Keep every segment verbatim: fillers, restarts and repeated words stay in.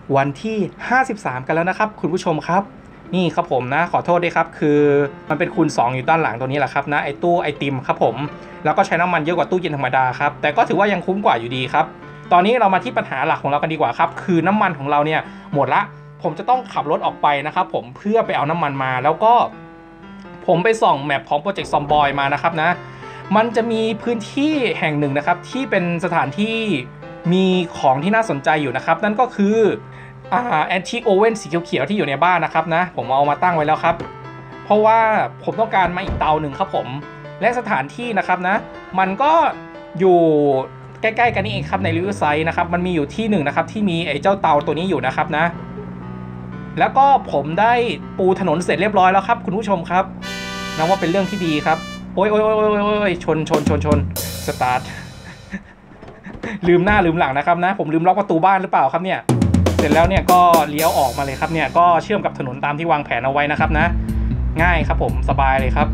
วันที่ห้าสิบสามกันแล้วนะครับคุณผู้ชมครับนี่ครับผมนะขอโทษด้วยครับคือมันเป็นคูณสองอยู่ด้านหลังตัวนี้แหละครับนะไอตู้ไอติมครับผมแล้วก็ใช้น้ำมันเยอะกว่าตู้เย็นธรรมดาครับแต่ก็ถือว่ายังคุ้มกว่าอยู่ดีครับตอนนี้เรามาที่ปัญหาหลักของเรากันดีกว่าครับคือน้ำมันของเราเนี่ยหมดละผมจะต้องขับรถออกไปนะครับผมเพื่อไปเอาน้ำมันมาแล้วก็ผมไปส่องแมปของโปรเจกต์ซอมบอยมานะครับนะมันจะมีพื้นที่แห่งหนึ่งนะครับที่เป็นสถานที่มีของที่น่าสนใจอยู่นะครับนั่นก็คืออ่าแอนทิโอเว่นสีเขียวๆที่อยู่ในบ้านนะครับนะผมเอามาตั้งไว้แล้วครับเพราะว่าผมต้องการมาอีกเตาหนึ่งครับผมและสถานที่นะครับนะมันก็อยู่ใกล้ๆกันนี่เองครับในริเวอร์ไซด์นะครับมันมีอยู่ที่หนึ่งนะครับที่มีไอ้เจ้าเตาตัวนี้อยู่นะครับนะแล้วก็ผมได้ปูถนนเสร็จเรียบร้อยแล้วครับคุณผู้ชมครับนับว่าเป็นเรื่องที่ดีครับโอ้ยโอ้ยโอ้ยโอ้ยโอ้ยชนชนชนชนสตาร์ท ลืมหน้าลืมหลังนะครับนะผมลืมล็อกประตูบ้านหรือเปล่าครับเนี่ยเสร็จแล้วเนี่ยก็เลี้ยวออกมาเลยครับเนี่ยก็เชื่อมกับถนนตามที่วางแผนเอาไว้นะครับนะง่ายครับผมสบายเลยครับ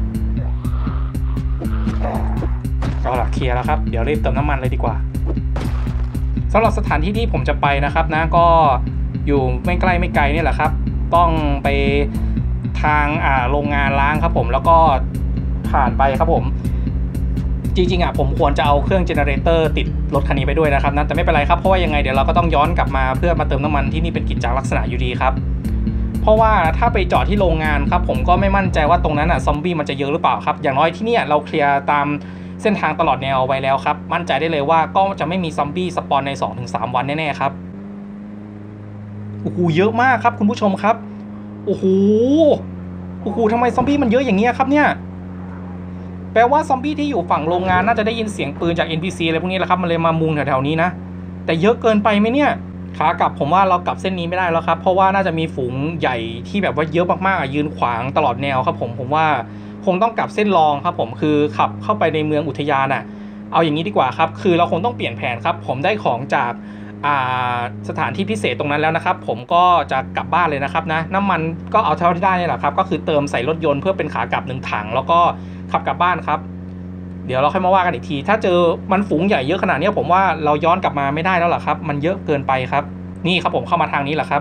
ก็ละเคลียร์แล้วครับเดี๋ยวรีบเติมน้ำมันเลยดีกว่าสำหรับสถานที่ที่ผมจะไปนะครับนะก็อยู่ไม่ใกล้ไม่ไกลนี่แหละครับต้องไปทางอ่าโรงงานล้างครับผมแล้วก็ผ่านไปครับผมจริงๆอ่ะผมควรจะเอาเครื่องเจเนเรเตอร์ติดรถคันนี้ไปด้วยนะครับนะแต่ไม่เป็นไรครับเพราะว่ายังไงเดี๋ยวเราก็ต้องย้อนกลับมาเพื่อมาเติมน้ำมันที่นี่เป็นกิจจลักษณะอยู่ดีครับเพราะว่าถ้าไปจอดที่โรงงานครับผมก็ไม่มั่นใจว่าตรงนั้นอ่ะซอมบี้มันจะเยอะหรือเปล่าครับอย่างน้อยที่เนี่ยเราเคลียร์ตามเส้นทางตลอดแนวไว้แล้วครับมั่นใจได้เลยว่าก็จะไม่มีซอมบี้สปอนใน สองถึงสาม วันแน่ๆครับโอ้โหเยอะมากครับคุณผู้ชมครับโอ้โหโอ้โหทำไมซอมบี้มันเยอะอย่างเงี้ยครับเนี่ยแปลว่าซอมบี้ที่อยู่ฝั่งโรงงานน่าจะได้ยินเสียงปืนจาก เอ็น พี ซี อะไรพวกนี้แหละครับมันเลยมามุงแถวๆนี้นะแต่เยอะเกินไปไหมเนี่ยขากลับผมว่าเรากลับเส้นนี้ไม่ได้แล้วครับเพราะว่าน่าจะมีฝูงใหญ่ที่แบบว่าเยอะมากๆยืนขวางตลอดแนวครับผมผมว่าคงต้องกลับเส้นรองครับผมคือขับเข้าไปในเมืองอุทยานอ่ะเอาอย่างนี้ดีกว่าครับคือเราคงต้องเปลี่ยนแผนครับผมได้ของจากสถานที่พิเศษตรงนั้นแล้วนะครับผมก็จะกลับบ้านเลยนะครับนะน้ำมันก็เอาเท่าที่ได้นี่แหละครับก็คือเติมใส่รถยนต์เพื่อเป็นขากลับหนึ่งถังแล้วก็ขับกลับบ้านครับเดี๋ยวเราค่อยมาว่ากันอีกทีถ้าเจอมันฝูงใหญ่เยอะขนาดนี้ผมว่าเราย้อนกลับมาไม่ได้แล้วล่ะครับมันเยอะเกินไปครับนี่ครับผมเข้ามาทางนี้แหละครับ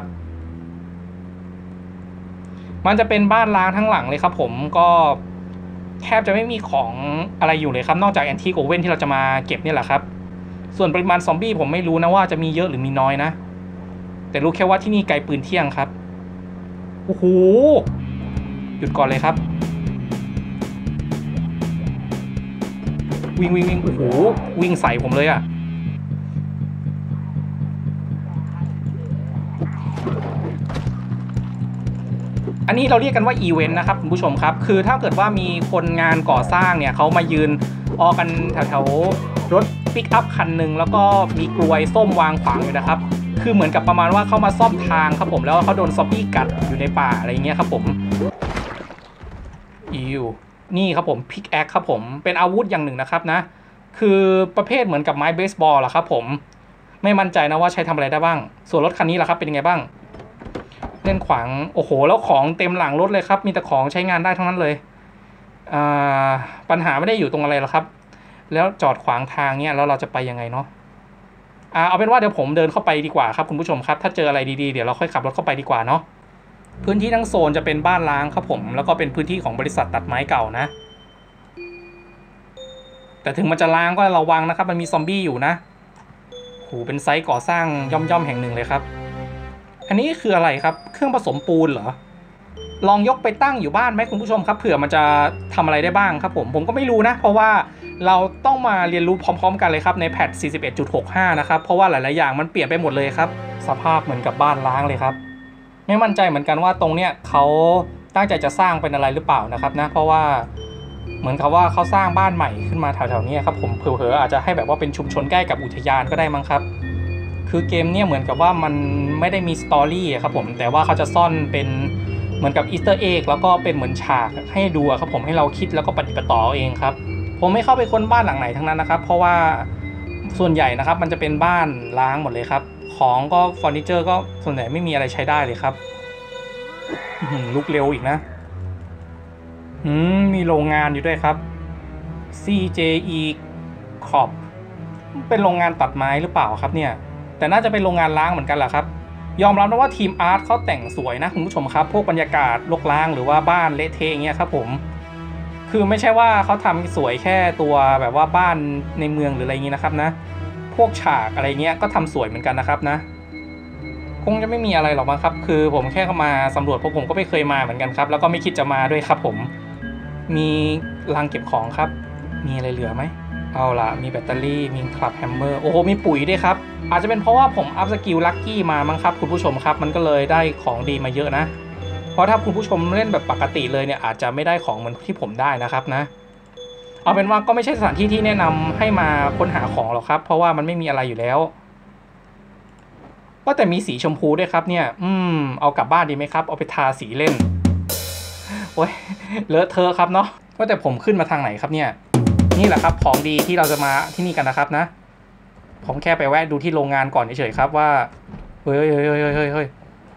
มันจะเป็นบ้านล้างทั้งหลังเลยครับผมก็แทบจะไม่มีของอะไรอยู่เลยครับนอกจากแอนทิโอเว่นที่เราจะมาเก็บนี่แหละครับส่วนปริมาณซอมบี้ผมไม่รู้นะว่าจะมีเยอะหรือมีน้อยนะแต่รู้แค่ว่าที่นี่ไกลปืนเที่ยงครับโอ้โหหยุดก่อนเลยครับวิ่งวิ่งวิ่งโอ้โหวิ่งใส่ผมเลยอ่ะอันนี้เราเรียกกันว่าอีเวนต์นะครับคุณผู้ชมครับคือถ้าเกิดว่ามีคนงานก่อสร้างเนี่ยเขามายืนออกันแถวๆรถปิกอัพคันหนึ่งแล้วก็มีกลวยส้มวางขวางอยู่นะครับคือเหมือนกับประมาณว่าเขามาซ่อมทางครับผมแล้วเขาโดนซอมบี้กัดอยู่ในป่าอะไรเงี้ยครับผมอิวนี่ครับผมพิกแอคครับผมเป็นอาวุธอย่างหนึ่งนะครับนะคือประเภทเหมือนกับไม้เบสบอลล่ะครับผมไม่มั่นใจนะว่าใช้ทำอะไรได้บ้างส่วนรถคันนี้ล่ะครับเป็นยังไงบ้างเล่นขวางโอ้โหแล้วของเต็มหลังรถเลยครับมีแต่ของใช้งานได้ทั้งนั้นเลยอ่าปัญหาไม่ได้อยู่ตรงอะไรหรอกครับแล้วจอดขวางทางเนี้ยแล้วเราจะไปยังไงเนาะอ่าเอาเป็นว่าเดี๋ยวผมเดินเข้าไปดีกว่าครับคุณผู้ชมครับถ้าเจออะไรดีๆเดี๋ยวเราค่อยขับรถเข้าไปดีกว่าเนาะพื้นที่ทั้งโซนจะเป็นบ้านล้างครับผมแล้วก็เป็นพื้นที่ของบริษัทตัดไม้เก่านะแต่ถึงมันจะล้างก็ระวังนะครับมันมีซอมบี้อยู่นะโหเป็นไซต์ก่อสร้างย่อมๆแห่งหนึ่งเลยครับอันนี้คืออะไรครับเครื่องผสมปูนเหรอลองยกไปตั้งอยู่บ้านไหมคุณผู้ชมครับเผื่อมันจะทำอะไรได้บ้างครับผมผมก็ไม่รู้นะเพราะว่าเราต้องมาเรียนรู้พร้อมๆกันเลยครับในแพท สี่สิบเอ็ดจุดหกห้า นะครับเพราะว่าหลายๆอย่างมันเปลี่ยนไปหมดเลยครับสภาพเหมือนกับบ้านล้างเลยครับไม่มั่นใจเหมือนกันว่าตรงเนี้ยเขาตั้งใจจะสร้างเป็นอะไรหรือเปล่านะครับนะเพราะว่าเหมือนกับว่าเขาสร้างบ้านใหม่ขึ้นมาแถวๆนี้ครับผมเผลอๆอาจจะให้แบบว่าเป็นชุมชนใกล้กับอุทยานก็ได้มั้งครับคือเกมเนี่ยเหมือนกับว่ามันไม่ได้มีสตอรี่ครับผมแต่ว่าเขาจะซ่อนเป็นเหมือนกับอีสเตอร์เอ็กแล้วก็เป็นเหมือนฉากให้ดูครับผมให้เราคิดแล้วก็ปฏิบัติต่อเองครับผมไม่เข้าไปค้นบ้านหลังไหนทั้งนั้นนะครับเพราะว่าส่วนใหญ่นะครับมันจะเป็นบ้านล้างหมดเลยครับของก็เฟอร์นิเจอร์ก็ส่วนใหญ่ไม่มีอะไรใช้ได้เลยครับลุกเร็วอีกนะอืมมีโรงงานอยู่ด้วยครับ ซี เจ อี Corp เป็นโรงงานตัดไม้หรือเปล่าครับเนี่ยแต่น่าจะเป็นโรงงานล้างเหมือนกันแหละครับยอมรับนะว่าทีมอาร์ตเขาแต่งสวยนะคุณผู้ชมครับพวกบรรยากาศรกร้างหรือว่าบ้านเละเทะอย่างเงี้ยครับผมคือไม่ใช่ว่าเขาทำสวยแค่ตัวแบบว่าบ้านในเมืองหรืออะไรเงี้ยนะครับนะพวกฉากอะไรเงี้ยก็ทำสวยเหมือนกันนะครับนะคงจะไม่มีอะไรหรอกมั้งครับคือผมแค่เข้ามาสำรวจเพราะผมก็ไม่เคยมาเหมือนกันครับแล้วก็ไม่คิดจะมาด้วยครับผมมีลังเก็บของครับมีอะไรเหลือไหมเอาล่ะมีแบตเตอรี่มีคลับแฮมเมอร์โอ้โหมีปุ๋ยด้วยครับอาจจะเป็นเพราะว่าผมอัพสกิลลัคกี้มามั้งครับคุณผู้ชมครับมันก็เลยได้ของดีมาเยอะนะเพราะถ้าคุณผู้ชมเล่นแบบปกติเลยเนี่ยอาจจะไม่ได้ของเหมือนที่ผมได้นะครับนะเอาเป็นว่าก็ไม่ใช่สถานที่ที่แนะนำให้มาค้นหาของหรอกครับเพราะว่ามันไม่มีอะไรอยู่แล้วว่าแต่มีสีชมพูด้วยครับเนี่ยอืมเอากลับบ้านดีไหมครับเอาไปทาสีเล่นโอ้ยเลอะเทอะครับเนาะว่าแต่ผมขึ้นมาทางไหนครับเนี่ยนี่แหละครับของดีที่เราจะมาที่นี่กันนะครับนะผมแค่ไปแวะดูที่โรงงานก่อนเฉยๆครับว่าเฮ้ยเฮ้ยเฮ้ยเฮ้ยเฮ้ย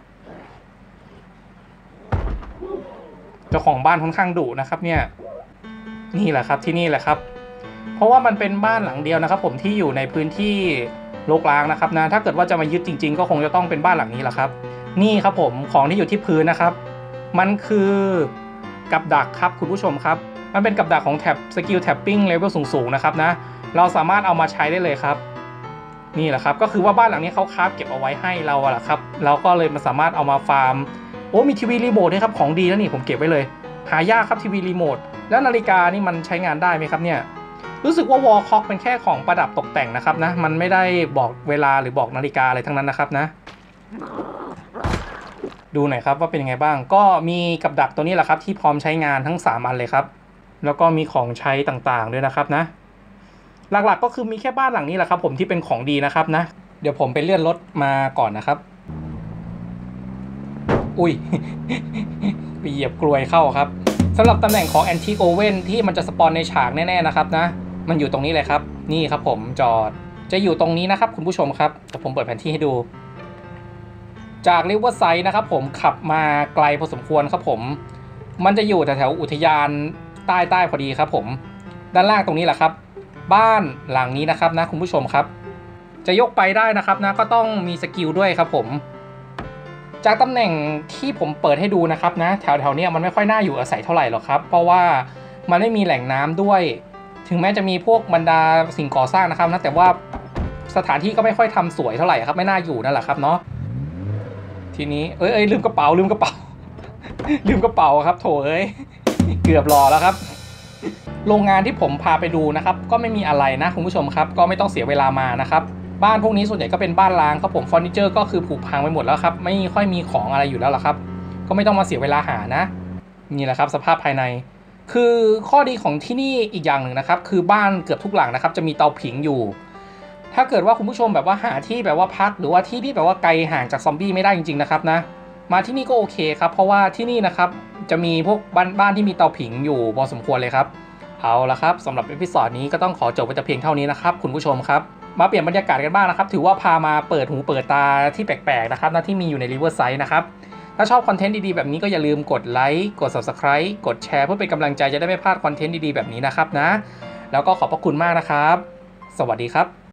เจ้าของบ้านค่อนข้างดุนะครับเนี่ยนี่แหละครับที่นี่แหละครับเพราะว่ามันเป็นบ้านหลังเดียวนะครับผมที่อยู่ในพื้นที่รกร้างนะครับนะถ้าเกิดว่าจะมายึดจริงๆก็คงจะต้องเป็นบ้านหลังนี้แหละครับนี่ครับผมของที่อยู่ที่พื้นนะครับมันคือกับดักครับคุณผู้ชมครับมันเป็นกับดักของแท็บสกิลแท็บปิ้งเลเวลสูงๆนะครับนะเราสามารถเอามาใช้ได้เลยครับนี่แหละครับก็คือว่าบ้านหลังนี้เขาคราฟเก็บเอาไว้ให้เราอะแหละครับเราก็เลยมาสามารถเอามาฟาร์มโอ้มีทีวีรีโมทด้วยครับของดีแล้วนี่ผมเก็บไว้เลยหายากครับทีวีรีโมทแล้วนาฬิกานี่มันใช้งานได้ไหมครับเนี่ยรู้สึกว่าวอลคล็อกเป็นแค่ของประดับตกแต่งนะครับนะมันไม่ได้บอกเวลาหรือบอกนาฬิกาอะไรทั้งนั้นนะครับนะดูหน่อยครับว่าเป็นยังไงบ้างก็มีกับดักตัวนี้แหละครับที่พร้อมใช้งานทั้งสามอันเลยครับแล้วก็มีของใช้ต่างๆด้วยนะครับนะหลักๆก็คือมีแค่บ้านหลังนี้แหละครับผมที่เป็นของดีนะครับนะเดี๋ยวผมไปเลื่อนรถมาก่อนนะครับอุ้ย ไปเหยียบกลวยเข้าครับสำหรับตำแหน่งของแอนติโอเว่นที่มันจะสปอนในฉากแน่ๆนะครับนะมันอยู่ตรงนี้เลยครับนี่ครับผมจอดจะอยู่ตรงนี้นะครับคุณผู้ชมครับแต่ผมเปิดแผนที่ให้ดูจากริเวอร์ไซด์นะครับผมขับมาไกลพอสมควรครับผมมันจะอยู่แถวๆอุทยานใต้ใต้พอดีครับผมด้านล่างตรงนี้แหละครับบ้านหลังนี้นะครับนะคุณผู้ชมครับจะยกไปได้นะครับนะก็ต้องมีสกิลด้วยครับผมจากตำแหน่งที่ผมเปิดให้ดูนะครับนะแถวๆนี้มันไม่ค่อยน่าอยู่อาศัยเท่าไหร่หรอกครับเพราะว่ามันไม่มีแหล่งน้ำด้วยถึงแม้จะมีพวกบรรดาสิ่งก่อสร้างนะครับนะแต่ว่าสถานที่ก็ไม่ค่อยทำสวยเท่าไหร่ครับไม่น่าอยู่นั่นแหละครับเนาะทีนี้เอ้ยเอ้ยลืมกระเป๋าลืมกระเป๋า ลืมกระเป๋าครับโถเอ้ยเกือบรอแล้วครับโรงงานที่ผมพาไปดูนะครับก็ไม่มีอะไรนะคุณผู้ชมครับก็ไม่ต้องเสียเวลามานะครับบ้านพวกนี้ส่วนใหญ่ก็เป็นบ้านร้างครับผมเฟอร์นิเจอร์ก็คือผุพังไปหมดแล้วครับไม่ค่อยมีของอะไรอยู่แล้วล่ะครับก็ไม่ต้องมาเสียเวลาหานะนี่แหละครับสภาพภายในคือข้อดีของที่นี่อีกอย่างหนึ่งนะครับคือบ้านเกือบทุกหลังนะครับจะมีเตาผิงอยู่ถ้าเกิดว่าคุณผู้ชมแบบว่าหาที่แบบว่าพักหรือว่าที่ที่แบบว่าไกลห่างจากซอมบี้ไม่ได้จริงๆนะครับนะมาที่นี่ก็โอเคครับเพราะว่าที่นี่นะครับจะมีพวกบ้านบ้านที่มีเตาผิงอยู่พอสมควรเลยครับเอาละครับสำหรับเอพิโซดนี้ก็ต้องขอจบไว้แต่เพียงเท่านี้นะครับคุณผู้ชมครับมาเปลี่ยนบรรยากาศกันบ้างนะครับถือว่าพามาเปิดหูเปิดตาที่แปลกๆนะครับนะที่มีอยู่ใน Riverside นะครับถ้าชอบคอนเทนต์ดีๆแบบนี้ก็อย่าลืมกดไลค์กด ซับสไครบ์ กดแชร์เพื่อเป็นกำลังใจจะได้ไม่พลาดคอนเทนต์ดีๆแบบนี้นะครับนะแล้วก็ขอบพระคุณมากนะครับสวัสดีครับ